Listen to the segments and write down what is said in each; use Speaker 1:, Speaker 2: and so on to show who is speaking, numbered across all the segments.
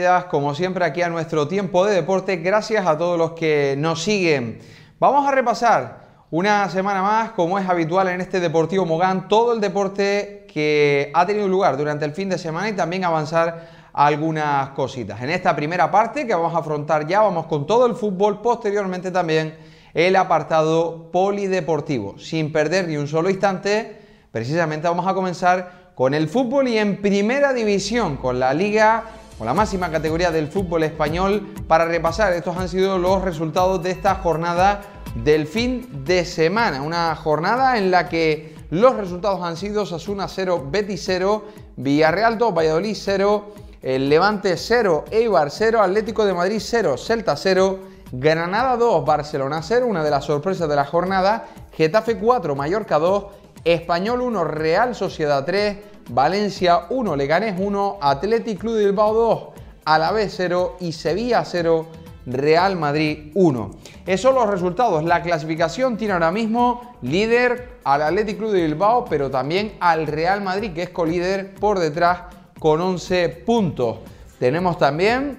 Speaker 1: bienvenidas como siempre aquí a nuestro tiempo de deporte. Gracias a todos los que nos siguen. Vamos a repasar una semana más, como es habitual en este Deportivo Mogán, todo el deporte que ha tenido lugar durante el fin de semana y también avanzar algunas cositas. En esta primera parte que vamos a afrontar ya, vamos con todo el fútbol, posteriormente también el apartado polideportivo. Sin perder ni un solo instante, precisamente vamos a comenzar con el fútbol y en primera división, con la liga, con la máxima categoría del fútbol español, para repasar. Estos han sido los resultados de esta jornada del fin de semana. Una jornada en la que los resultados han sido Osasuna 0, Betis 0, Villarreal 2, Valladolid 0, el Levante 0, Eibar 0, Atlético de Madrid 0, Celta 0, Granada 2, Barcelona 0, una de las sorpresas de la jornada, Getafe 4, Mallorca 2, Español 1, Real Sociedad 3, Valencia 1, Leganés 1, Athletic Club de Bilbao 2, Alavés 0 y Sevilla 0, Real Madrid 1. Esos son los resultados. La clasificación tiene ahora mismo líder al Athletic Club de Bilbao, pero también al Real Madrid, que es colíder por detrás con 11 puntos. Tenemos también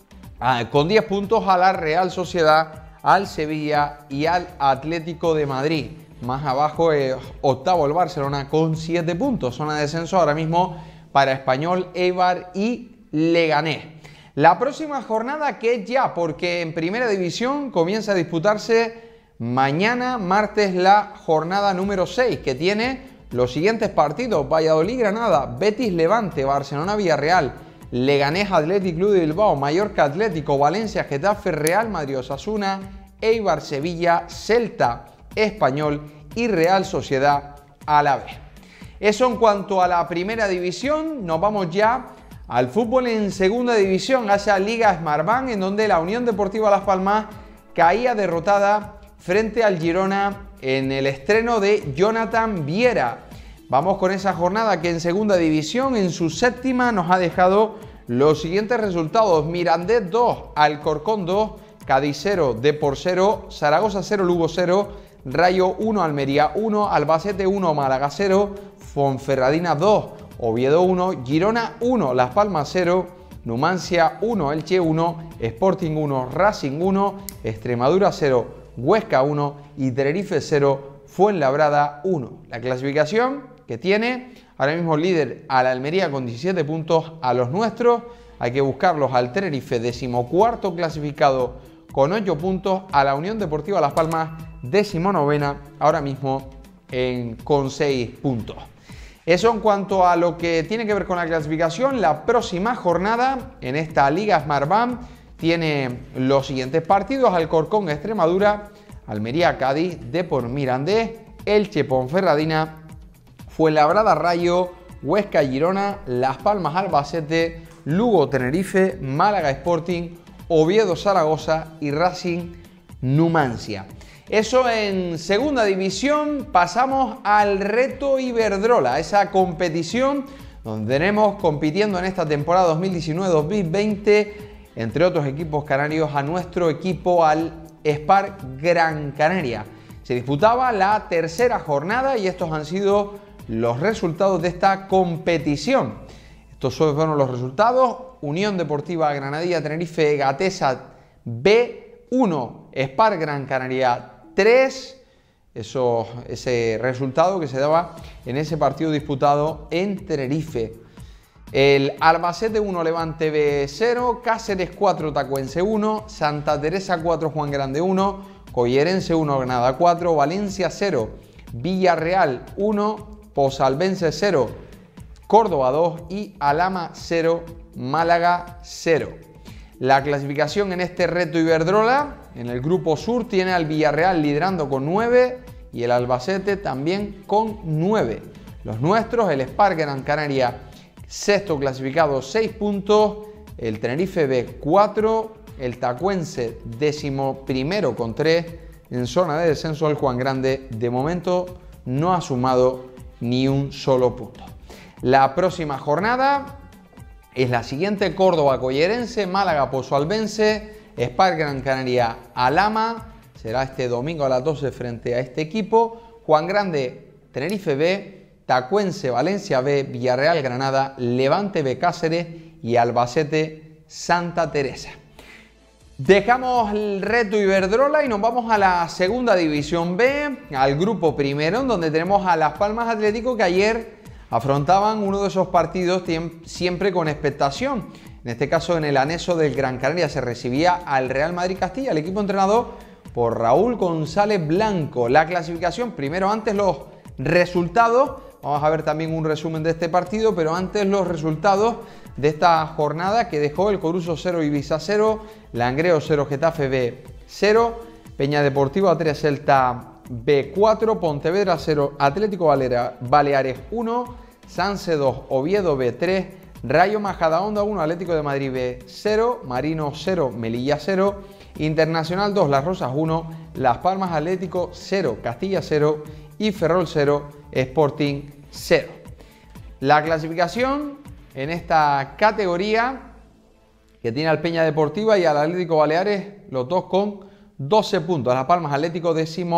Speaker 1: con 10 puntos a la Real Sociedad, al Sevilla y al Atlético de Madrid. Más abajo, octavo el Barcelona con 7 puntos. Zona de descenso ahora mismo para Español, Eibar y Leganés. La próxima jornada, que es ya, porque en primera división comienza a disputarse mañana, martes, la jornada número 6, que tiene los siguientes partidos: Valladolid-Granada, Betis-Levante, Barcelona-Villarreal, Leganés-Athletic Club de Bilbao, Mallorca-Atlético, Valencia-Getafe, Real Madrid-Osasuna, Eibar-Sevilla, Celta, Español y Real Sociedad Alavés. Eso en cuanto a la primera división. Nos vamos ya al fútbol en segunda división, a esa Liga Smartbank, en donde la Unión Deportiva Las Palmas caía derrotada frente al Girona en el estreno de Jonathan Viera. Vamos con esa jornada que en segunda división, en su séptima, nos ha dejado los siguientes resultados: Mirandés 2, Alcorcón 2, Cádiz 0, Depor 0, Zaragoza 0, Lugo 0, Rayo 1, Almería 1, Albacete 1, Málaga 0, Ponferradina 2, Oviedo 1, Girona 1, Las Palmas 0, Numancia 1, Elche 1, Sporting 1, Racing 1, Extremadura 0, Huesca 1 y Tenerife 0, Fuenlabrada 1. La clasificación que tiene ahora mismo líder al Almería con 17 puntos, a los nuestros hay que buscarlos al Tenerife, 14º clasificado con 8 puntos, a la Unión Deportiva Las Palmas, 19ª, ahora mismo con 6 puntos. Eso en cuanto a lo que tiene que ver con la clasificación. La próxima jornada en esta Liga Smartbank tiene los siguientes partidos: Alcorcón, Extremadura, Almería, Cádiz, Depor, Mirandés, Elche, Ponferradina, Fuenlabrada, Rayo, Huesca, Girona, Las Palmas, Albacete, Lugo, Tenerife, Málaga, Sporting, Oviedo, Zaragoza y Racing, Numancia. Eso en segunda división. Pasamos al Reto Iberdrola, esa competición donde tenemos compitiendo en esta temporada 2019-2020, entre otros equipos canarios, a nuestro equipo, al Spark Gran Canaria. Se disputaba la tercera jornada y estos han sido los resultados de esta competición. Estos fueron los resultados: Unión Deportiva Granadilla Tenerife Gatesa B1, Spark Gran Canaria 3, ese resultado que se daba en ese partido disputado en Tenerife. El Albacete 1, Levante B 0, Cáceres 4, Tacuense 1, Santa Teresa 4, Juan Grande 1, Collerense 1, Granada 4, Valencia 0, Villarreal 1, Pozalbense 0, Córdoba 2 y Alhama 0, Málaga 0. La clasificación en este Reto Iberdrola, en el grupo sur, tiene al Villarreal liderando con 9 y el Albacete también con 9. Los nuestros, el Spark Gran Canaria, sexto clasificado, 6 puntos, el Tenerife B 4, el Tacuense 11º con 3, en zona de descenso el Juan Grande de momento no ha sumado ni un solo punto. La próxima jornada es la siguiente: Córdoba Collerense, Málaga Pozualbense, Spark Gran Canaria Alhama, será este domingo a las 12 frente a este equipo, Juan Grande Tenerife B, Tacuense Valencia B, Villarreal Granada, Levante B Cáceres y Albacete Santa Teresa. Dejamos el reto Iberdrola y nos vamos a la segunda división B, al grupo primero, en donde tenemos a Las Palmas Atlético, que ayer afrontaban uno de esos partidos siempre con expectación. En este caso, en el anexo del Gran Canaria se recibía al Real Madrid Castilla, el equipo entrenado por Raúl González Blanco. La clasificación, primero antes los resultados, vamos a ver también un resumen de este partido, pero antes los resultados de esta jornada que dejó el Coruso 0, Ibiza 0, Langreo 0, Getafe B 0, Peña Deportiva 3, Celta B 4, Pontevedra 0, Atlético Baleares 1, Sanse 2, Oviedo B 3, Rayo Majadahonda 1, Atlético de Madrid B 0, Marino 0, Melilla 0, Internacional 2, Las Rosas 1, Las Palmas Atlético 0, Castilla 0 y Ferrol 0, Sporting 0. La clasificación en esta categoría, que tiene al Peña Deportiva y al Atlético Baleares, los dos con 12 puntos. Las Palmas Atlético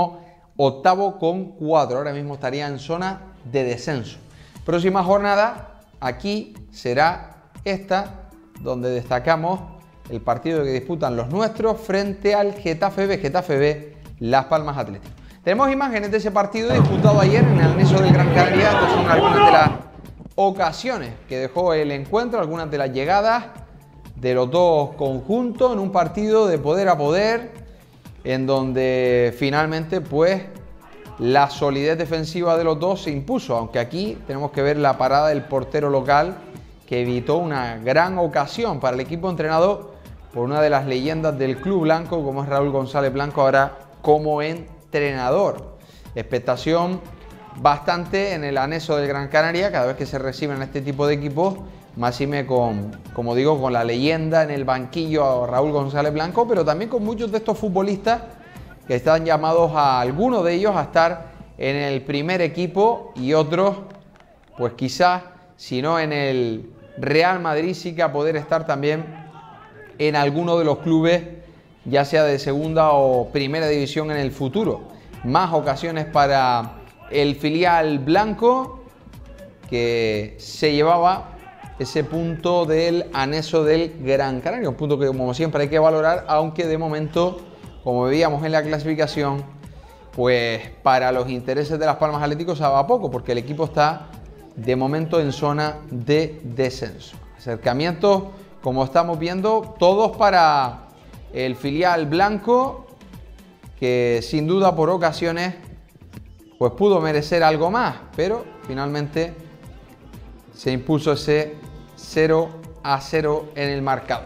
Speaker 1: 18º con 4. Ahora mismo estaría en zona de descenso. Próxima jornada, aquí será esta, donde destacamos el partido que disputan los nuestros frente al Getafe B, Las Palmas Atlético. Tenemos imágenes de ese partido disputado ayer en el anexo del Gran Canaria. Estas son algunas de las ocasiones que dejó el encuentro, algunas de las llegadas de los dos conjuntos en un partido de poder a poder, en donde finalmente pues la solidez defensiva de los dos se impuso, aunque aquí tenemos que ver la parada del portero local, que evitó una gran ocasión para el equipo entrenado por una de las leyendas del club blanco, como es Raúl González Blanco, ahora como entrenador. Expectación bastante en el anexo del Gran Canaria cada vez que se reciben este tipo de equipos, máxime con, como digo, con la leyenda en el banquillo Raúl González Blanco, pero también con muchos de estos futbolistas que están llamados, a algunos de ellos, a estar en el primer equipo, y otros pues quizás, si no en el Real Madrid, sí que a poder estar también en alguno de los clubes, ya sea de segunda o primera división en el futuro. Más ocasiones para el filial blanco, que se llevaba ese punto del anexo del Gran Canaria, un punto que como siempre hay que valorar, aunque de momento, como veíamos en la clasificación, pues para los intereses de Las Palmas Atlético se va poco, porque el equipo está de momento en zona de descenso. Acercamientos, como estamos viendo, todos para el filial blanco, que sin duda por ocasiones pues pudo merecer algo más, pero finalmente se impuso ese 0-0 en el marcador.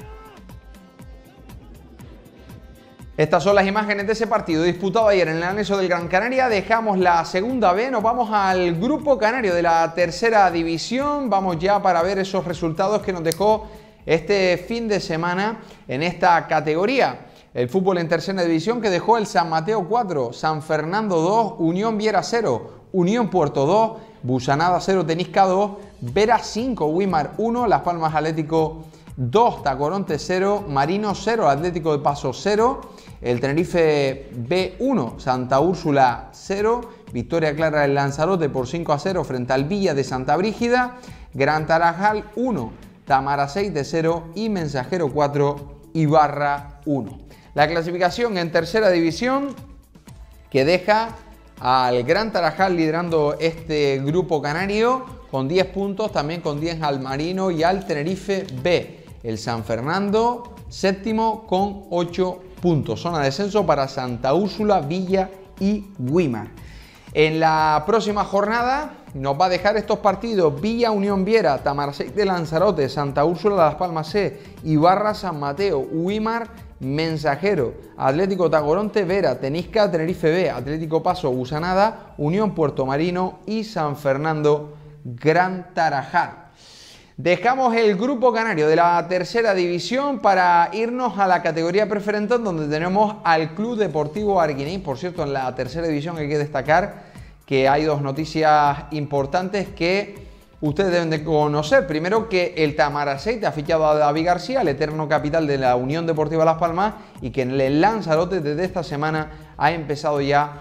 Speaker 1: Estas son las imágenes de ese partido disputado ayer en el anexo del Gran Canaria. Dejamos la segunda B, nos vamos al grupo canario de la tercera división. Vamos ya para ver esos resultados que nos dejó este fin de semana en esta categoría. El fútbol en tercera división, que dejó el San Mateo 4, San Fernando 2, Unión Viera 0, Unión Puerto 2, Busanada 0, Tenisca 2, Vera 5, Wimar 1, Las Palmas Atlético 2, Tacoronte 0, Marino 0, Atlético de Paso 0, el Tenerife B1, Santa Úrsula 0, victoria clara del Lanzarote por 5-0 frente al Villa de Santa Brígida, Gran Tarajal 1, Tamaraceite 0 y Mensajero 4, Ibarra 1. La clasificación en tercera división, que deja al Gran Tarajal liderando este grupo canario con 10 puntos, también con 10 al Marino y al Tenerife B. El San Fernando séptimo con 8 puntos. Zona de descenso para Santa Úrsula, Villa y Wimar. En la próxima jornada nos va a dejar estos partidos: Villa, Unión Viera, Tamaraceite, Lanzarote, Santa Úrsula, Las Palmas C, Ibarra, San Mateo, Wimar, Mensajero, Atlético Tacoronte, Vera, Tenisca, Tenerife B, Atlético Paso, Busanada, Unión Puerto Marino y San Fernando, Gran Tarajal. Dejamos el grupo canario de la tercera división para irnos a la categoría preferente, donde tenemos al Club Deportivo Arguineguín. Por cierto, en la tercera división hay que destacar que hay dos noticias importantes que ustedes deben de conocer. Primero, que el Tamaraceite ha fichado a David García, el eterno capital de la Unión Deportiva Las Palmas, y que en el Lanzarote desde esta semana ha empezado ya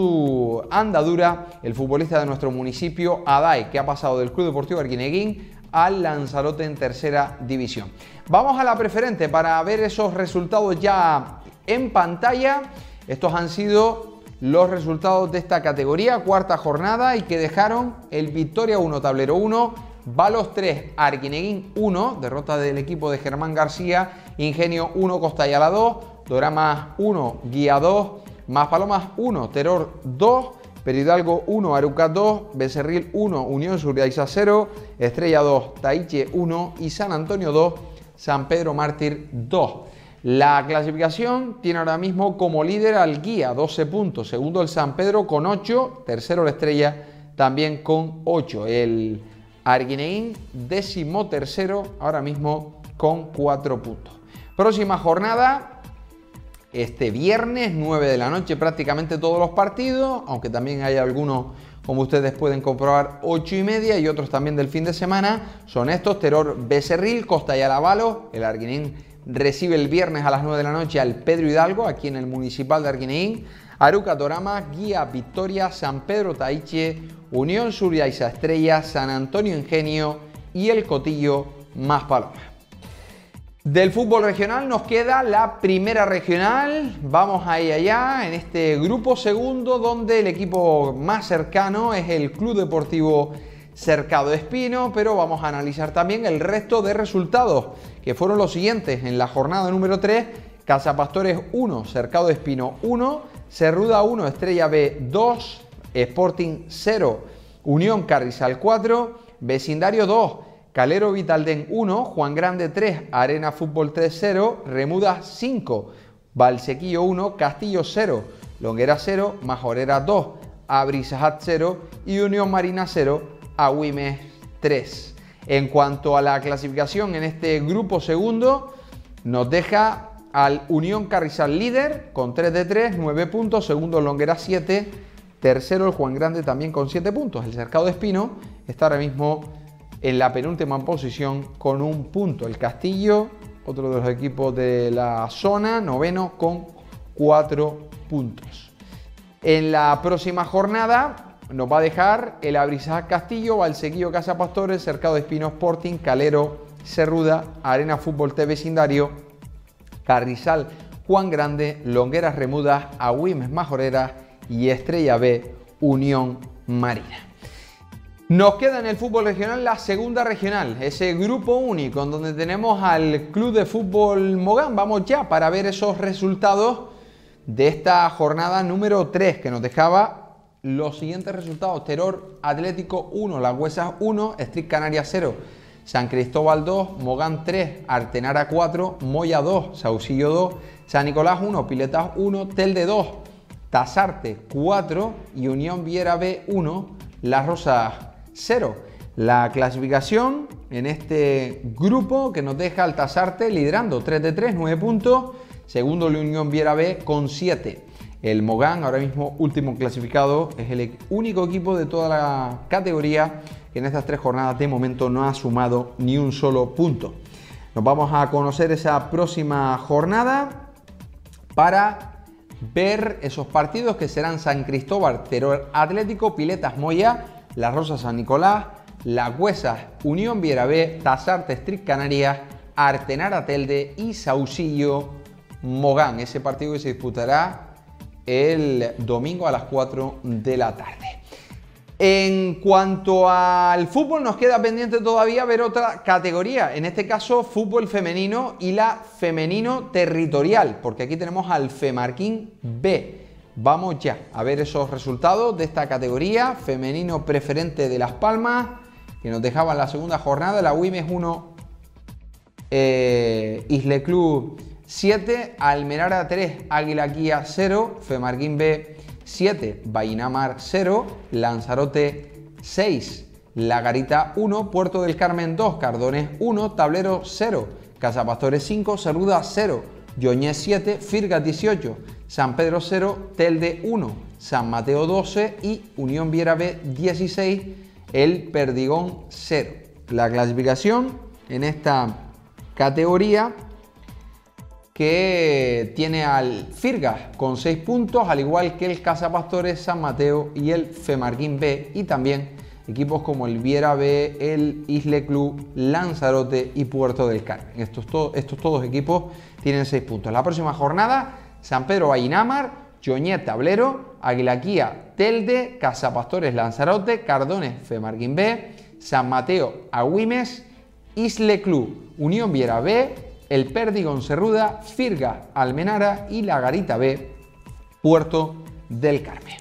Speaker 1: su andadura el futbolista de nuestro municipio, Adai, que ha pasado del Club Deportivo Arguineguín al Lanzarote en tercera división. Vamos a la preferente para ver esos resultados ya en pantalla. Estos han sido los resultados de esta categoría, cuarta jornada, y que dejaron el Victoria 1, Tablero 1, Balos 3, Arguineguín 1, derrota del equipo de Germán García, Ingenio 1, Costayala 2, Doramas 1, Guía 2, Maspalomas 1, Terror 2, Perhidalgo 1, Arucas 2, Becerril 1, Unión Surriaiza 0, Estrella 2, Taiche 1 y San Antonio 2, San Pedro Mártir 2. La clasificación tiene ahora mismo como líder al Guía, 12 puntos. Segundo el San Pedro con 8. Tercero la Estrella también con 8. El Arguineguín, 13º, ahora mismo con 4 puntos. Próxima jornada, este viernes, 9 de la noche, prácticamente todos los partidos, aunque también hay algunos, como ustedes pueden comprobar, 8:30 y otros también del fin de semana. Son estos: Terror Becerril, Costayala Balos. El Arguineguín recibe el viernes a las 9 de la noche al Pedro Hidalgo, aquí en el Municipal de Arguineguín. Aruca Dorama, Guía Victoria, San Pedro Taiche, Unión Surriaiza Estrella, San Antonio Ingenio y el Cotillo Maspalomas. Del fútbol regional nos queda la primera regional. Vamos ahí allá en este grupo segundo, donde el equipo más cercano es el Club Deportivo Cercado Espino, pero vamos a analizar también el resto de resultados, que fueron los siguientes en la jornada número 3. Cazapastores 1, Cercado Espino 1, Cerruda 1, Estrella B 2, Sporting 0, Unión Carrizal 4, Vecindario 2, Calero Vitaldén 1, Juan Grande 3, Arena Fútbol 3-0, Remudas 5, Valsequillo 1, Castillo 0, Longuera 0, Majorera 2, Abrisajat 0 y Unión Marina 0, Agüimes 3. En cuanto a la clasificación en este grupo segundo, nos deja al Unión Carrizal líder con 3 de 3, 9 puntos, segundo Longuera 7, tercero el Juan Grande también con 7 puntos. El Cercado de Espino está ahora mismo en la penúltima posición con 1 punto. El Castillo, otro de los equipos de la zona, noveno con 4 puntos. En la próxima jornada nos va a dejar el Abrisajat Castillo, Valsequillo Cazapastores, Cercado de Espino Sporting, Calero Cerruda, Arena Fútbol T Vecindario, Carrizal Juan Grande, Longueras Remudas, Agüimes Majorera y Estrella B Unión Marina. Nos queda en el fútbol regional la segunda regional, ese grupo único en donde tenemos al Club de Fútbol Mogán. Vamos ya para ver esos resultados de esta jornada número 3, que nos dejaba los siguientes resultados: Terror Atlético 1, Las Huesas 1, Strict Canarias 0, San Cristóbal 2, Mogán 3, Artenara 4, Moya 2, Saucillo 2, San Nicolás 1, Piletas 1, Telde 2, Tasarte 4 y Unión Viera B 1, Las Rosas 0. La clasificación en este grupo, que nos deja al Tasarte liderando 3 de 3, 9 puntos. Segundo la Unión Viera B con 7. El Mogán, ahora mismo último clasificado, es el único equipo de toda la categoría que en estas 3 jornadas de momento no ha sumado ni un solo punto. Nos vamos a conocer esa próxima jornada para ver esos partidos, que serán San Cristóbal, Terror Atlético, Piletas Moya, Las Rosas San Nicolás, Las Huesas Unión Viera B, Tasarte Strict Canarias, Artenara Telde y Saucillo Mogán. Ese partido que se disputará el domingo a las 4 de la tarde. En cuanto al fútbol, nos queda pendiente todavía ver otra categoría, en este caso fútbol femenino y la femenino territorial, porque aquí tenemos al Femarquín B. Vamos ya a ver esos resultados de esta categoría. Femenino preferente de Las Palmas, que nos dejaba en la segunda jornada, la Agüimes 1, Isle Club 7, Almenara 3, Águila Guía 0, Femarquín B 7, Bainamar 0, Lanzarote 6, La Garita 1, Puerto del Carmen 2, Cardones 1, Tablero 0, Cazapastores 5, Cerruda 0, Yoñez 7, Firgas 18, San Pedro 0, Telde 1, San Mateo 12 y Unión Viera B 16, el Perdigón 0. La clasificación en esta categoría, que tiene al Firgas con 6 puntos, al igual que el Cazapastores, San Mateo y el Femarquín B, y también equipos como el Viera B, el Isle Club, Lanzarote y Puerto del Carmen. Estos todos equipos tienen 6 puntos. La próxima jornada, San Pedro Vallinamar, Joñet Tablero, Aguilaquía Telde, Casapastores Lanzarote, Cardones Femarguín B, San Mateo Agüimes, Isle Club, Unión Viera B, el Pérdigon Cerruda, Firga Almenara y la Garita B, Puerto del Carmen.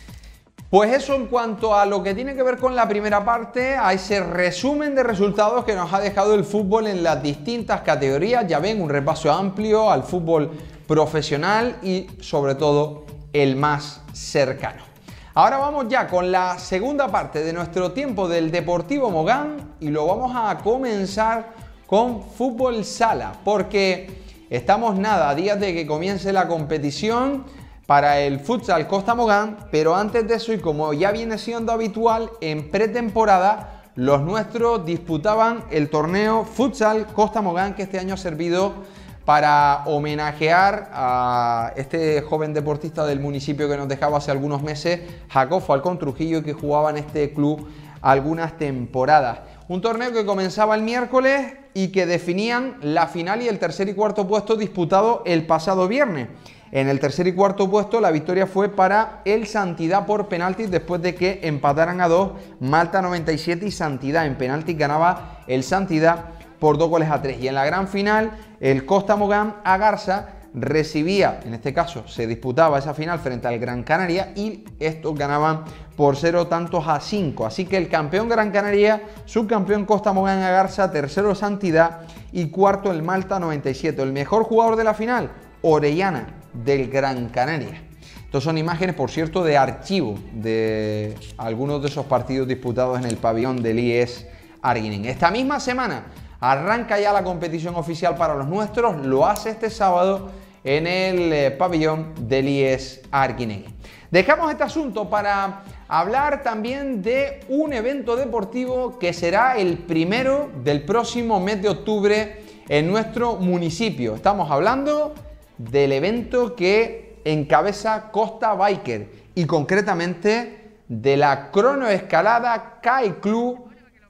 Speaker 1: Pues eso en cuanto a lo que tiene que ver con la primera parte, a ese resumen de resultados que nos ha dejado el fútbol en las distintas categorías. Ya ven, un repaso amplio al fútbol profesional y sobre todo el más cercano. Ahora vamos ya con la segunda parte de nuestro tiempo del Deportivo Mogán y lo vamos a comenzar con fútbol sala, porque estamos a días de que comience la competición para el futsal Costa Mogán, pero antes de eso, y como ya viene siendo habitual, en pretemporada los nuestros disputaban el torneo futsal Costa Mogán, que este año ha servido para homenajear a este joven deportista del municipio que nos dejaba hace algunos meses, Jacob Falcón Trujillo, que jugaba en este club algunas temporadas. Un torneo que comenzaba el miércoles y que definían la final y el tercer y cuarto puesto disputado el pasado viernes. En el tercer y cuarto puesto la victoria fue para el Santidad por penaltis después de que empataran a 2 Malta 97 y Santidad. En penaltis ganaba el Santidad por 2-3. Y en la gran final el Costa Mogán a Garza recibía, en este caso se disputaba esa final frente al Gran Canaria y estos ganaban por 0-5. Así que el campeón Gran Canaria, subcampeón Costa Mogán a Garza, tercero Santidad y cuarto el Malta 97. El mejor jugador de la final, Orellana, del Gran Canaria. Estos son imágenes, por cierto, de archivo de algunos de esos partidos disputados en el pabellón del IES Arguineguín. Esta misma semana arranca ya la competición oficial para los nuestros, lo hace este sábado en el pabellón del IES Arguineguín. Dejamos este asunto para hablar también de un evento deportivo que será el primero del próximo mes de octubre en nuestro municipio. Estamos hablando del evento que encabeza Costa Biker y concretamente de la cronoescalada CAI Club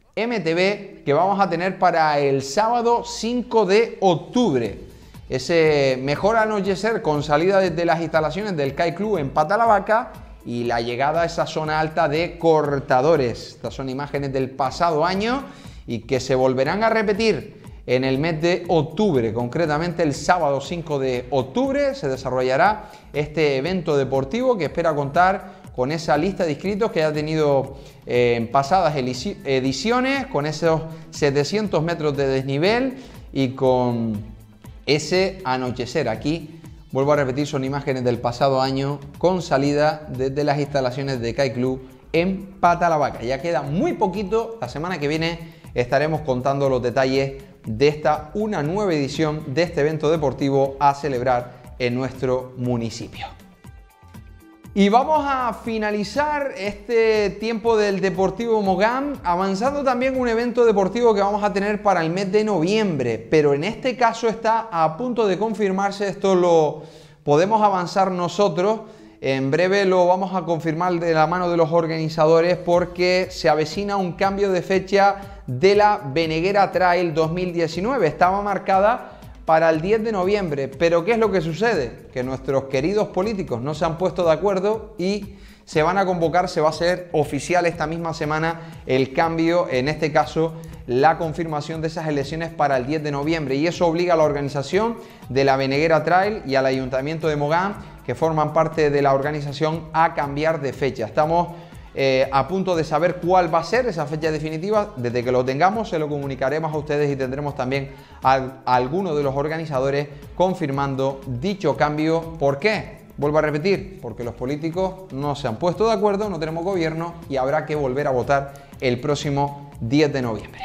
Speaker 1: MTB que vamos a tener para el sábado 5 de octubre. Ese mejor anochecer con salida desde las instalaciones del CAI Club en Patalavaca y la llegada a esa zona alta de Cortadores. Estas son imágenes del pasado año y que se volverán a repetir en el mes de octubre, concretamente el sábado 5 de octubre se desarrollará este evento deportivo que espera contar con esa lista de inscritos que ha tenido en pasadas ediciones, con esos 700 metros de desnivel y con ese anochecer. Aquí, vuelvo a repetir, son imágenes del pasado año con salida desde las instalaciones de CAI Club en Patalavaca. Ya queda muy poquito, la semana que viene estaremos contando los detalles de una nueva edición de este evento deportivo a celebrar en nuestro municipio. Y vamos a finalizar este tiempo del Deportivo Mogán avanzando también un evento deportivo que vamos a tener para el mes de noviembre, pero en este caso está a punto de confirmarse. Esto lo podemos avanzar nosotros. En breve lo vamos a confirmar de la mano de los organizadores porque se avecina un cambio de fecha de la Veneguera Trail 2019. Estaba marcada para el 10 de noviembre, pero ¿qué es lo que sucede? Que nuestros queridos políticos no se han puesto de acuerdo y se van a convocar, se va a hacer oficial esta misma semana el cambio, en este caso la confirmación de esas elecciones para el 10 de noviembre y eso obliga a la organización de la Veneguera Trail y al Ayuntamiento de Mogán, que forman parte de la organización, a cambiar de fecha. Estamos a punto de saber cuál va a ser esa fecha definitiva. Desde que lo tengamos se lo comunicaremos a ustedes y tendremos también a algunos de los organizadores confirmando dicho cambio. ¿Por qué? Vuelvo a repetir, porque los políticos no se han puesto de acuerdo, no tenemos gobierno y habrá que volver a votar el próximo 10 de noviembre.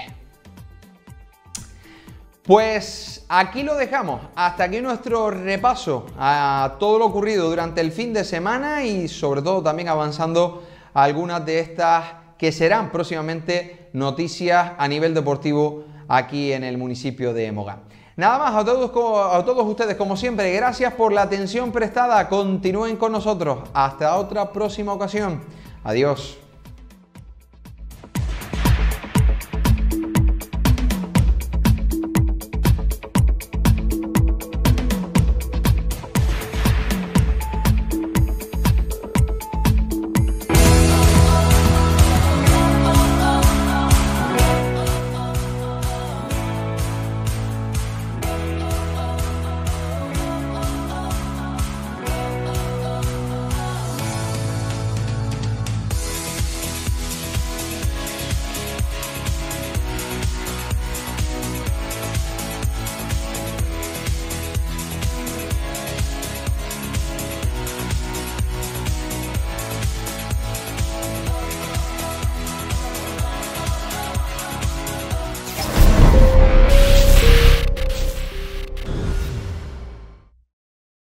Speaker 1: Pues aquí lo dejamos, hasta aquí nuestro repaso a todo lo ocurrido durante el fin de semana y sobre todo también avanzando a algunas de estas que serán próximamente noticias a nivel deportivo aquí en el municipio de Mogán. Nada más, a todos ustedes, como siempre, gracias por la atención prestada. Continúen con nosotros. Hasta otra próxima ocasión. Adiós.